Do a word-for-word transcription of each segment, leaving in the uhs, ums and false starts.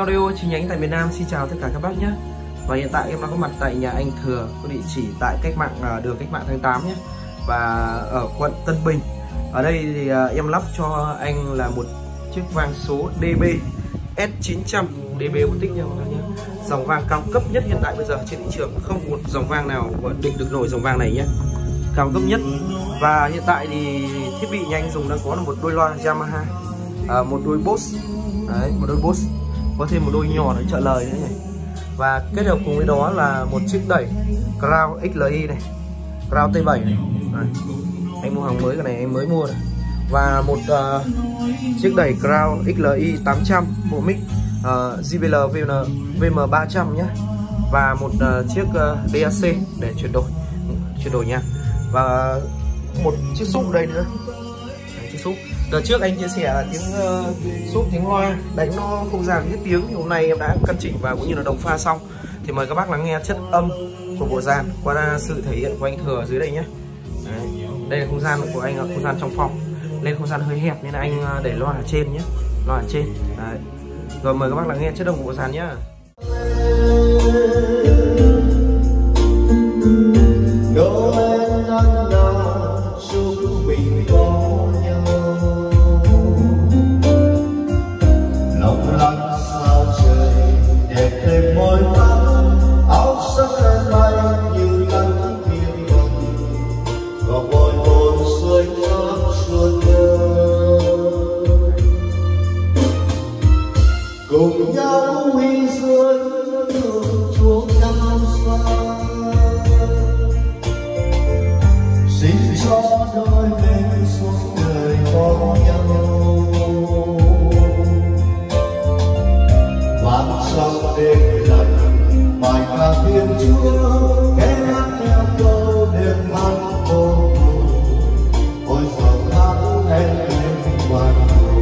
Audio chi nhánh tại miền Nam xin chào tất cả các bác nhé. Và hiện tại em đang có mặt tại nhà anh Thừa, có địa chỉ tại cách mạng đường Cách mạng tháng tám nhé, và ở quận Tân Bình. Ở đây thì em lắp cho anh là một chiếc vang số D B S chín trăm D B một tích nha các bác nhé. Dòng vang cao cấp nhất hiện tại bây giờ trên thị trường, không một dòng vang nào định được nổi dòng vang này nhé, cao cấp nhất. Và hiện tại thì thiết bị nhà anh dùng đang có là một đôi loa Yamaha, à, một đôi Bose, đấy, một đôi Bose, có thêm một đôi nhỏ để trợ lời nữa này. Và kết hợp cùng với đó là một chiếc đẩy Crown X L I này, Crown T bảy này. Đấy. Anh mua hàng mới, cái này em mới mua này. Và một uh, chiếc đẩy Crown X L I tám trăm bộ mic uh, J B L V M ba trăm nhé. Và một uh, chiếc uh, D A C để chuyển đổi chuyển đổi nha. Và một chiếc súp đây nữa. Đấy, chiếc súp. Đợt trước anh chia sẻ là tiếng uh, súp, tiếng loa đánh nó không giảm hết tiếng, thì hôm nay em đã căn chỉnh và cũng như là đồng pha xong. Thì mời các bác lắng nghe chất âm của bộ dàn qua sự thể hiện của anh Thừa ở dưới đây nhé. Đấy. Đây là không gian của anh, không gian trong phòng. Lên không gian hơi hẹp nên là anh để loa ở trên nhé, loa ở trên. Đấy. Rồi mời các bác lắng nghe chất âm của bộ dàn nhé. Cùng nhau huy dương hương chúa cao xa, xin cho đôi bên suốt đời có nhau. Vang trong đêm lạnh bài ca Thiên Chúa, nghe hát theo câu đêm hát vô cùng. Ôi giọt hát em em hoàn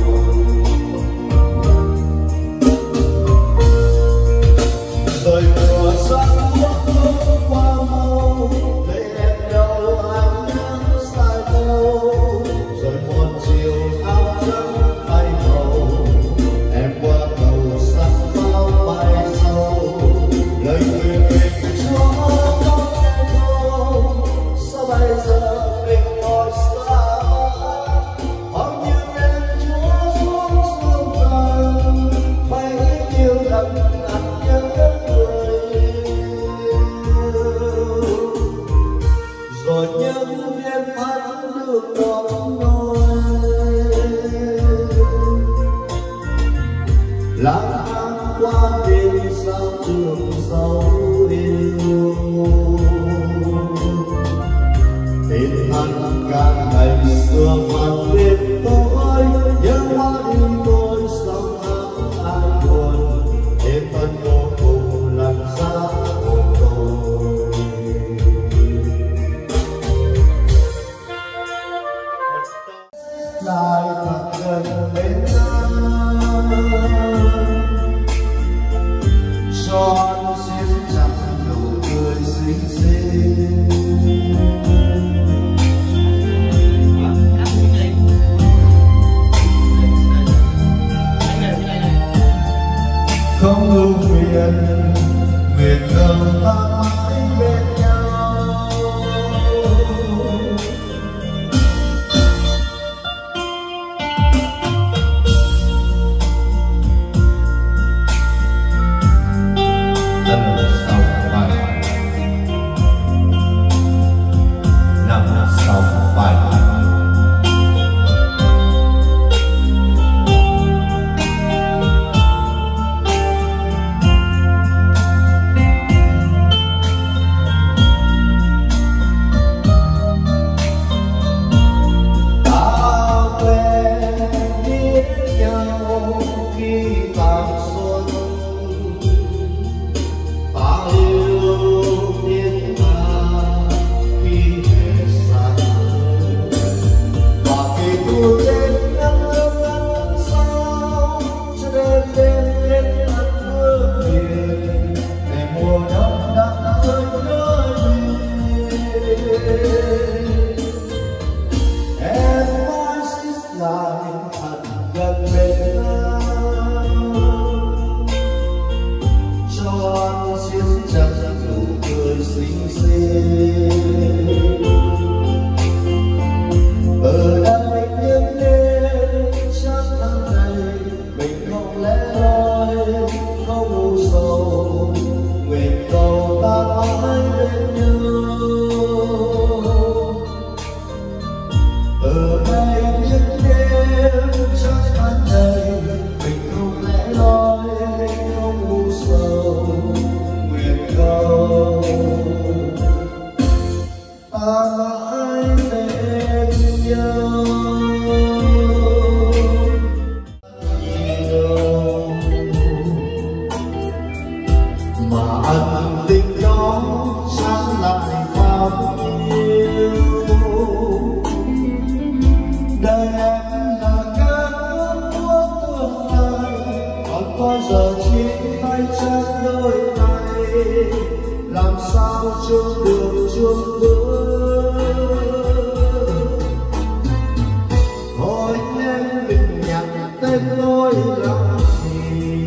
đời mùa xuân bước qua màu, để em đâu anh nhớ sai đâu. Rồi một chiều áo trắng bay màu, em qua cầu sắc bao bay sâu, lời nguyện về Chúa. xinh xinh. Ở đây những đêm chắc tháng này mình không lẽ loi không u sầu, nguyện cầu ta mãi bên nhau. Ở đây những đêm chắc tháng này mình không lẽ loi không u sầu, nguyện cầu ta mãi bên nhau. Mà ân tình đó sáng lại bao nhiêu, đời em là cơn mưa tương lai, còn bao giờ chia tay chân đôi tay, làm sao chuông được chuông vỡ. Thôi em đừng nhắc tên tôi làm gì,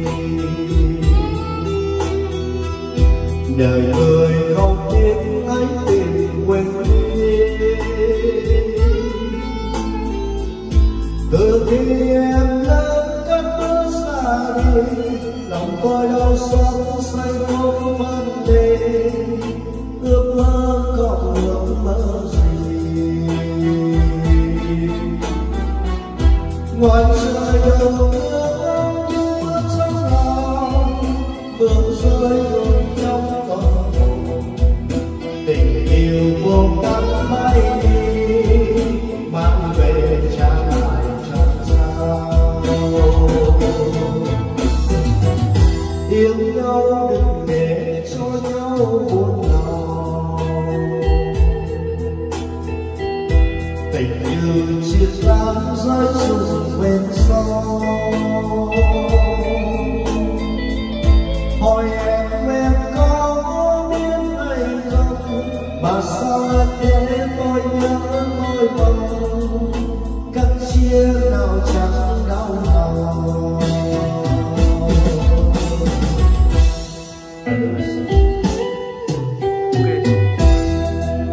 đời người không biết ấy tìm quên đi. Từ khi em lớn cất bước xa đi, lòng tôi đau xót say không vấn đề, ước mơ còn ước mơ gì. Ngoài trời đầu mưa như mưa trong lòng, mưa rơi rồi trong tâm hồn, tình yêu vô căn bay đi, mang về trả lại chẳng sao. Yêu nhau